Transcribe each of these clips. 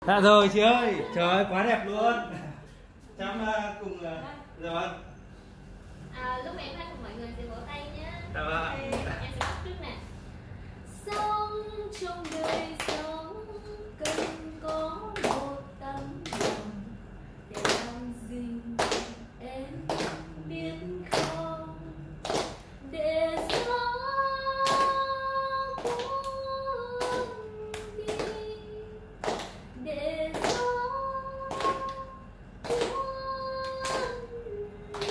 Dạ rồi chị ơi, trời ơi quá đẹp luôn. Chăm cùng rồi. Lúc em hát cùng mọi người sẽ vỗ tay nhé. Dạ vâng. Em sẽ bắt trước nè. Sống trong đời sống cần có một tấm lòng để làm gì em biết không, để gió cuốn đi, để gió cuốn đi,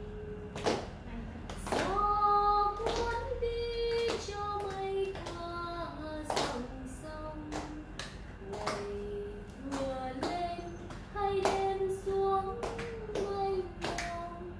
gió cuốn đi cho mây tha dòng sông, ngày vừa lên hay đêm xuống mênh mông.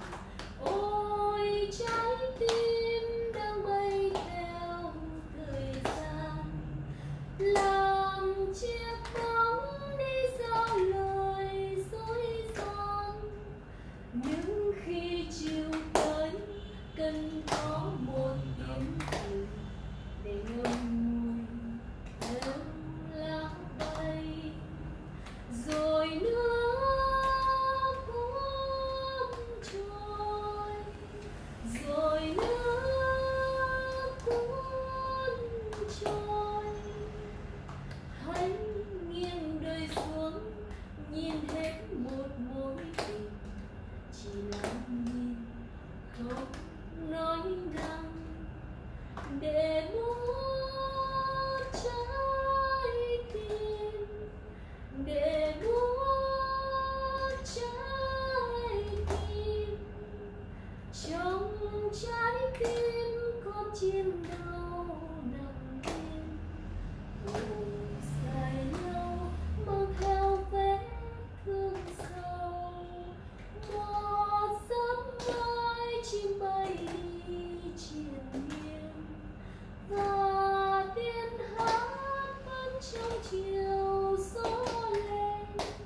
Ôi trái tim đang bay theo thời gian, làm chiếc bóng đi sau lời dối gian. Nhưng khi chiều tới cần có một tiếng cười để ngậm ngùi theo lá bay, rồi nước cuốn trôi, rồi nước cuốn trôi. Hãy nghiêng đời xuống nhìn hết một mối tình, chỉ lặng nhìn không nói năng, để nuốt trái tim, để nuốt trái tim. Trong trái tim con chim đâu nằm yên, ngồi dài lâu mang theo vết thương sâu. Một giấc mơ chim bay đi triền miên, và tiếng hát vẫn trong chiều gió lên.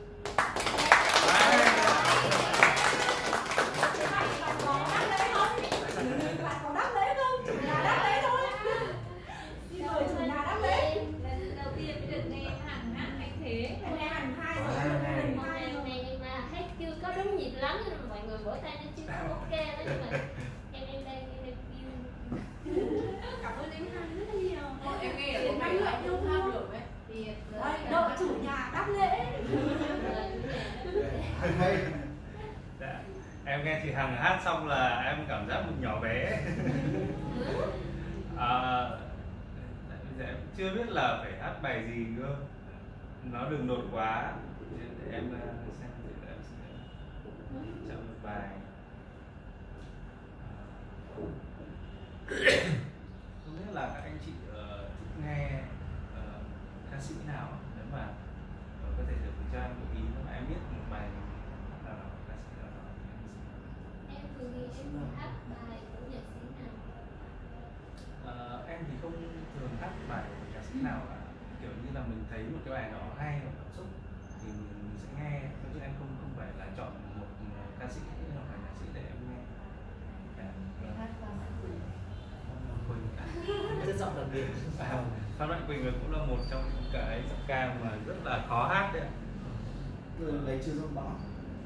Bạn có đáp lễ không? Chủ nhà đáp lễ thôi. Đi mời chủ nhà đáp lễ. Lần đầu tiên mới được nghe hàng hát anh thế. Em nghe hàng 2 rồi. Lần này nhưng mà hát chưa có đúng nhịp lắm nên mọi người vỗ tay nên chưa có ok đó, nhưng mà em đang view. Cảm ơn anh Hằng rất là nhiều. Em nghe ở trong này không hát được ấy. Thì đợi chủ nhà đáp lễ. Dạ. Em nghe chị Hằng hát xong là em cảm giác một nhỏ bé. Bây giờ em chưa biết là phải hát bài gì cơ, nó đừng nột quá. Để em xem thì em sẽ chọn một bài. Không biết là các anh chị thích nghe ca sĩ nào, nếu mà có thể được cho em một ý, nếu mà em biết một bài nào ca sĩ nào đó. Em thường thì em hát bài của nhạc sĩ nào? Em thì không thường hát bài của ca sĩ nào cả, kiểu như là mình thấy một cái bài nó hay hoặc cảm xúc thì mình sẽ nghe, chứ em không phải là chọn một ca sĩ hoặc là nhạc sĩ để em nghe. hát Phan Mạnh Quỳnh. Rất giọng đặc biệt. Phan Mạnh Quỳnh cũng là một trong những cái giọng ca mà rất là khó hát đấy. Lấy chưa giống bão.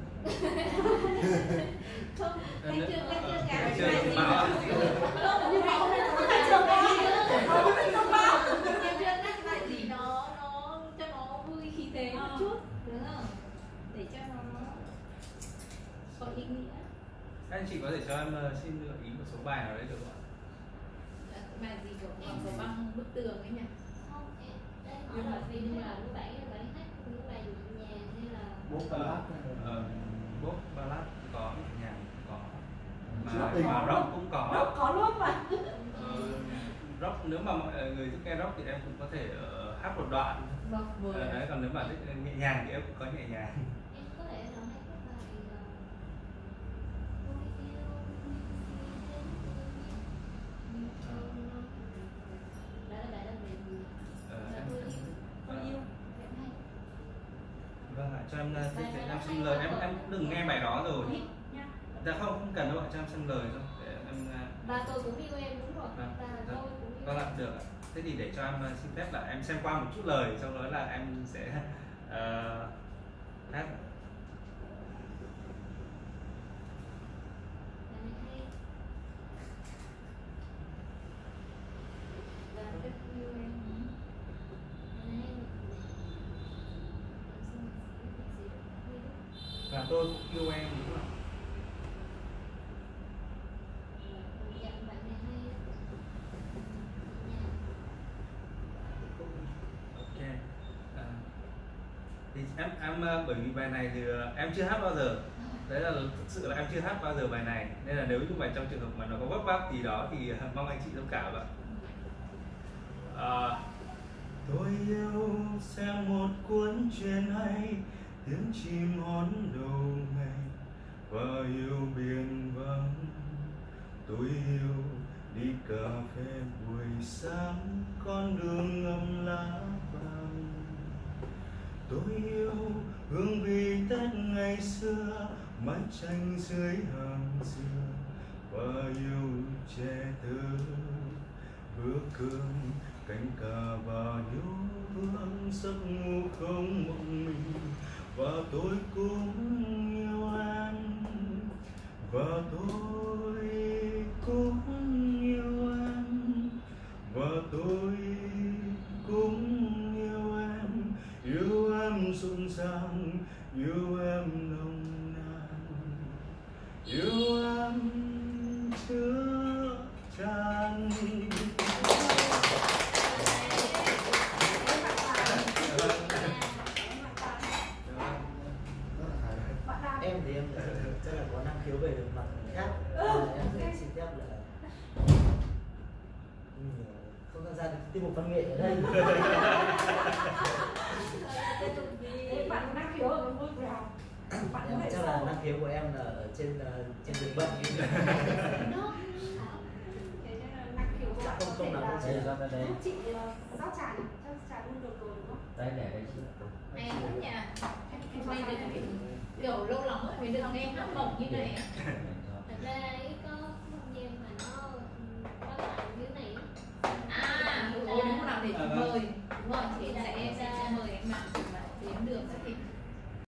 Không, anh chưa Anh chưa giống bão. Như vậy không phải trường bão. Không bão. Em chưa hát bài gì nó cho nó vui khí thế một chút, đúng không? Để cho nó có ý nghĩa. Anh chị có thể cho em xin gợi ý một số bài nào đấy được không ạ? Bài gì của băng bức tường ấy nhỉ? Không, em hỏi là vì là lúc bạn hát những bài nhẹ nhàng hay là Bố ballad. Pop ballad có, nhẹ nhàng có, Mà rock cũng có. Rock có luôn mà. Rock nếu mà mọi người thích nghe rock thì em cũng có thể hát một đoạn. Vâng, Đấy, còn nếu mà thích nhẹ nhàng thì em cũng có nhẹ nhàng. em có thể là hát cái bài Tôi yêu đó là bài đó về gì? Là tôi yêu. Em hay. Vâng ạ, cho em xem lời. Em cũng đừng nghe bài đó rồi. Dạ không cần đâu ạ, cho em xem lời thôi để em. Và tôi cũng yêu em, đúng rồi. Vâng, Và tôi cũng yêu vâng ạ, được ạ. Thế thì để cho em xin phép là em xem qua một chút lời, sau đó là em sẽ và tôi cũng yêu em đúng không? Dạ, bạn này hay á. Ok. Thì em bởi vì bài này thì em chưa hát bao giờ. Đấy là thực sự là em chưa hát bao giờ bài này, nên là nếu như mà trong trường hợp mà nó có vấp váp gì đó thì mong anh chị thông cảm ạ. Tôi yêu xem một cuốn truyện hay, tiếng chim hót đầu ngày và yêu biển vắng. Tôi yêu đi cà phê buổi sáng, con đường ngâm lá vàng. Tôi yêu hương vị Tết ngày xưa, mái tranh dưới hàng dừa và yêu trẻ thơ, bữa cơm cánh cà và nhớ thương, giấc ngủ không một mình. Và tôi cũng yêu em, và tôi cũng yêu em, và tôi cũng yêu em rộn ràng, yêu em nồng nàn, yêu em chứa chan. Em thì em rất là có năng khiếu về mặt khác. Em xin phép là không tham gia được tiết mục văn nghệ ở đây. Bạn có năng khiếu ở cái môi trường. Em chắc là năng khiếu của em là ở trên giường bệnh. Không nào cũng sẽ giúp chị rót trà này, cho trà luôn được rồi đúng không? đây để đây chị. Hay lắm nha. Em quay được kiểu lâu lắm rồi mình được nghe hát mộng như này. Thật ra ấy có không gian mà nó có lại dưới này á. À, đúng rồi để mời. Đúng rồi, chị sẽ mời em mà thì em được thì